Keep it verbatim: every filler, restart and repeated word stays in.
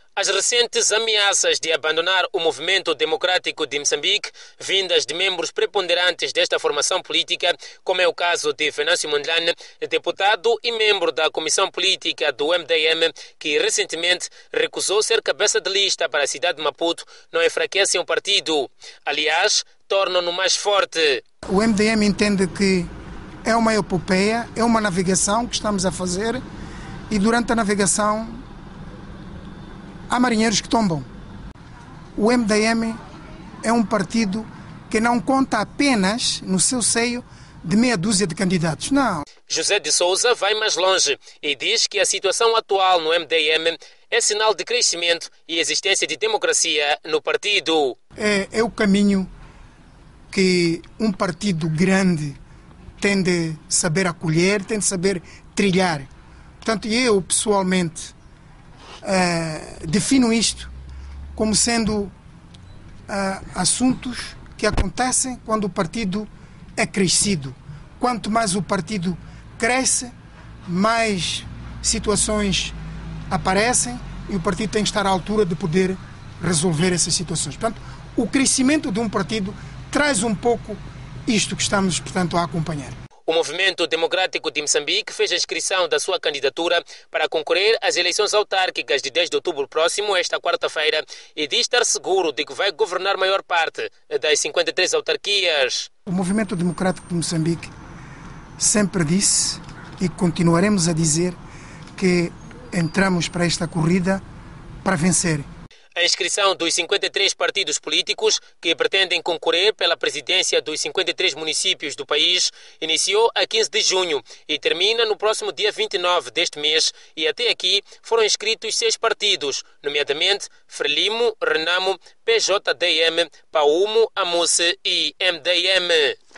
As recentes ameaças de abandonar o movimento democrático de Moçambique, vindas de membros preponderantes desta formação política, como é o caso de Venâncio Mondlane, deputado e membro da Comissão Política do M D M, que recentemente recusou ser cabeça de lista para a cidade de Maputo, não enfraquecem o partido. Aliás, tornam-no mais forte. O M D M entende que é uma epopeia, é uma navegação que estamos a fazer e durante a navegação há marinheiros que tombam. O M D M é um partido que não conta apenas no seu seio de meia dúzia de candidatos, não. José de Souza vai mais longe e diz que a situação atual no M D M é sinal de crescimento e existência de democracia no partido. É, é o caminho que um partido grande tem de saber acolher, tem de saber trilhar. Portanto, eu pessoalmente Uh, defino isto como sendo uh, assuntos que acontecem quando o partido é crescido. Quanto mais o partido cresce, mais situações aparecem e o partido tem que estar à altura de poder resolver essas situações. Portanto, o crescimento de um partido traz um pouco isto que estamos, portanto, a acompanhar. O Movimento Democrático de Moçambique fez a inscrição da sua candidatura para concorrer às eleições autárquicas de dez de outubro próximo, esta quarta-feira, e diz estar seguro de que vai governar a maior parte das cinquenta e três autarquias. O Movimento Democrático de Moçambique sempre disse e continuaremos a dizer que entramos para esta corrida para vencer. A inscrição dos cinquenta e três partidos políticos que pretendem concorrer pela presidência dos cinquenta e três municípios do país iniciou a quinze de junho e termina no próximo dia vinte e nove deste mês, e até aqui foram inscritos seis partidos, nomeadamente Frelimo, Renamo, P J D M, Paumo, Amuse e M D M.